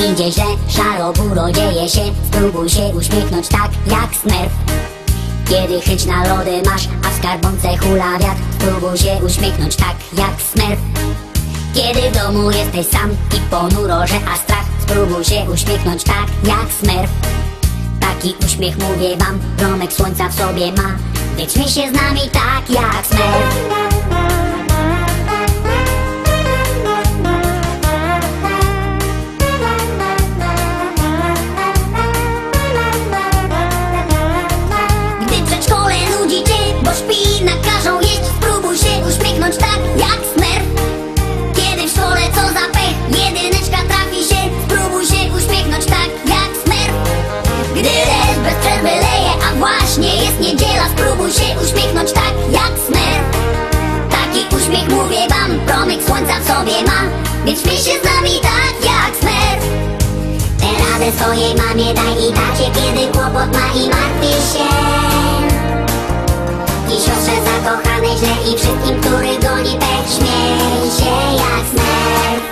idzie źle, szaro buro dzieje się. Spróbuj się uśmiechnąć tak jak Smurf. Kiedy chęć na lody masz, a w skarbonce hula wiatr, spróbuj się uśmiechnąć tak jak Smurf. Kiedy w domu jesteś sam i ponuro, że a strach, spróbuj się uśmiechnąć tak jak Smurf. Taki uśmiech mówię wam, promek słońca w sobie ma, więc śmiej się z nami tak jak Smurf. Gdy w przedszkole nudzi cię, bo szpi nakażą jeść, spróbuj się uśmiechnąć tak jak Smurf. Kiedy w szkole co za pech, jedyneczka trafi się, spróbuj się uśmiechnąć tak jak Smurf. Gdy deszcz bez przerwy leje, a właśnie jest niedziela, spróbuj się uśmiechnąć tak jak Smurf. Taki uśmiech mówię wam, promyk słońca w sobie ma, więc śmiej się z nami tak jak Smurf. Tę radę swojej mamie daj i tacie, kiedy kłopot ma i martwi się. I siostrze zakochanej źle i wszystkim, których goni pech, śmiej się jak Smurf.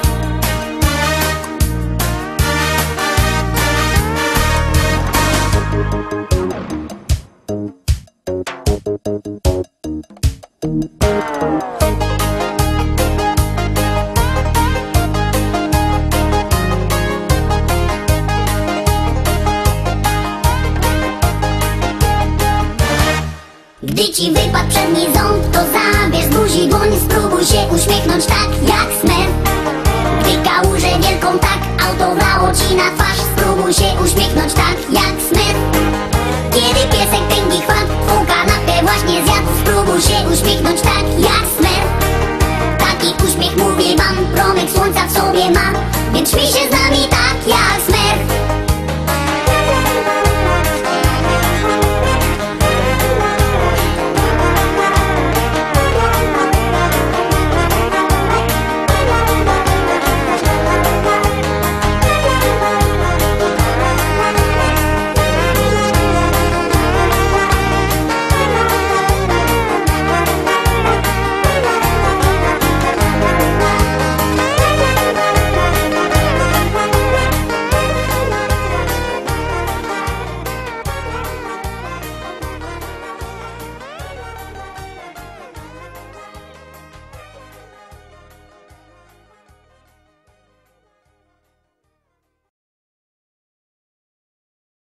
Gdy ci wypadł przedni ząb, to zabierz z buzi dłoń, spróbuj się uśmiechnąć tak jak Smurf. Gdy kałużę wielką tak auto wlało ci na twarz, spróbuj się uśmiechnąć tak jak Smurf. Kiedy piesek tęgi chwat, twą kanapkę właśnie zjadł, spróbuj się uśmiechnąć tak jak Smurf. Taki uśmiech mówię wam, promyk słońca w sobie ma, więc śmiej się z nami tak